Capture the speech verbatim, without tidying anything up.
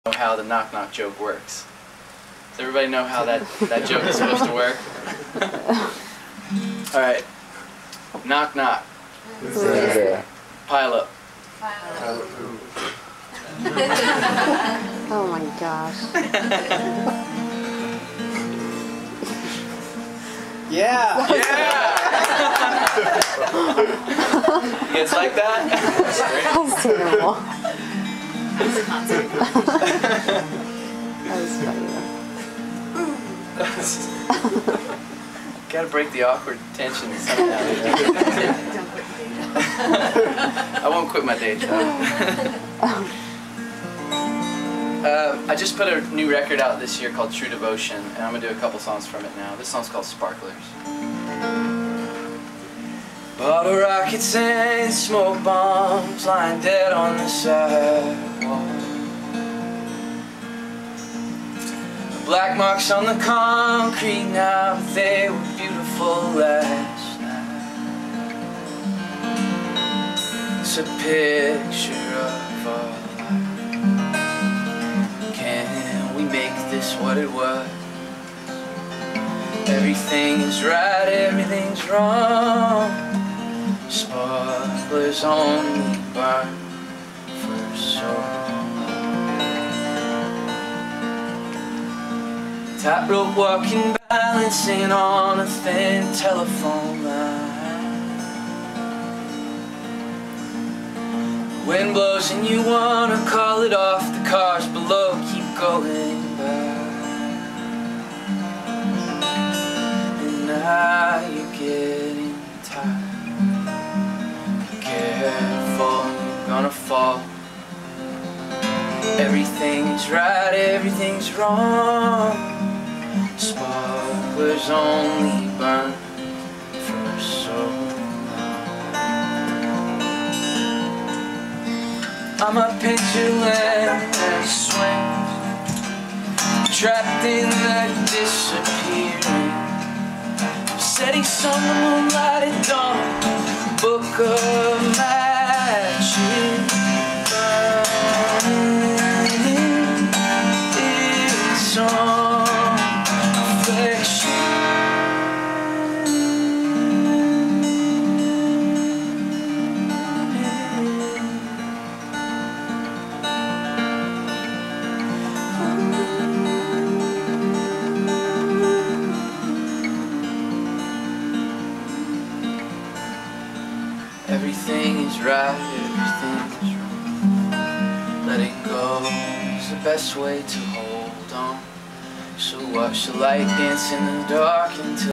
know how the knock knock joke works. Does everybody know how that, that joke is supposed to work? Alright. Knock knock. Yeah. Pile up. Oh my gosh. Yeah! Yeah! You guys like that? That was terrible. That was funny though. Gotta break the awkward tension somehow. I won't quit my day job. uh, I just put a new record out this year called True Devotion, and I'm gonna do a couple songs from it now. This song's called Sparklers. Bottle rockets and smoke bombs lying dead on the sidewalk. Black marks on the concrete now, but they were beautiful last night. It's a picture of our life. Can we make this what it was? Everything is right, everything's wrong. Sparklers only burn for so long. Tightrope walking, balancing on a thin telephone line. The wind blows and you wanna call it off. The cars below keep going by. And now you're getting tired. Careful, you're gonna fall. Everything's right, everything's wrong. Sparklers only burn for so long. I'm a pendulum that swings, trapped in the disappearing. I'm setting sun, the moonlight at dawn, book of magic burning. It's on. Everything is right, everything is wrong. Letting go is the best way to hold on. So watch the light dance in the dark until